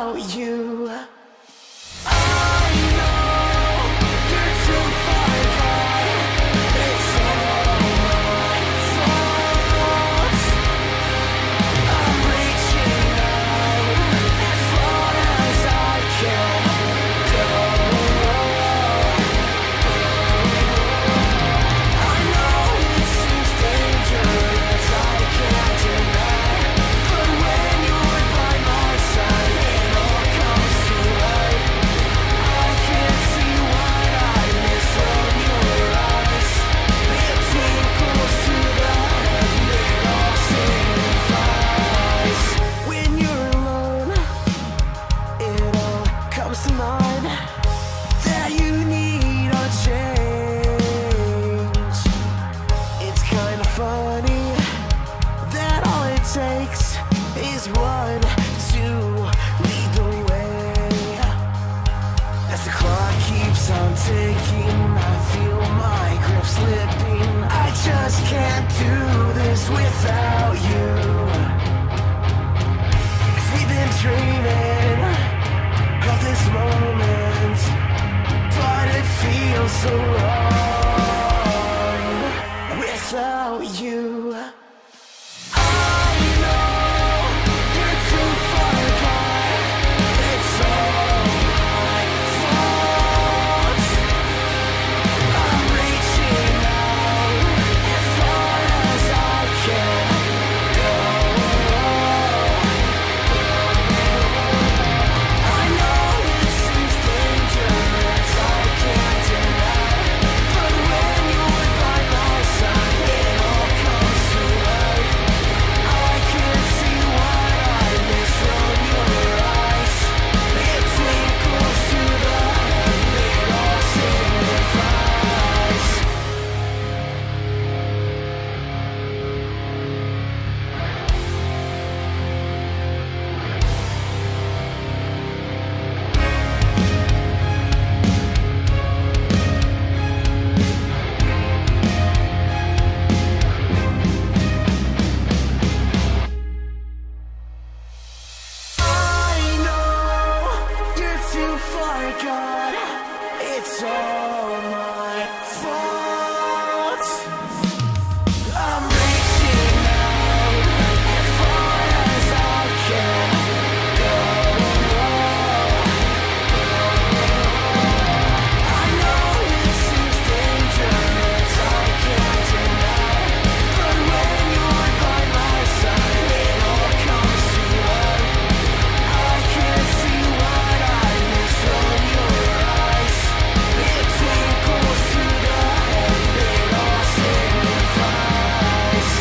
without you. That you need a change. It's kind of funny that all it takes is one to lead the way. As the clock keeps on ticking, I feel my grip slipping. I just can't do this without you. 'Cause we've been dreaming of this moment, but it feels so wrong without you. I know you're too far gone. It's all my fault. I'm reaching out as far as I can go. I know it seems dangerous, I can't deny, but when you're by my side, it all comes to life. I can see what I miss from your eyes. It twinkles to the end, it all signifies. I know you're too far gone. It's all my fault. I'm reaching out as far as I can go. I know it seems dangerous, I can't deny, but when you're by my side, it all comes to life. I can see what I miss from your eyes. It twinkles to the end, it all signifies.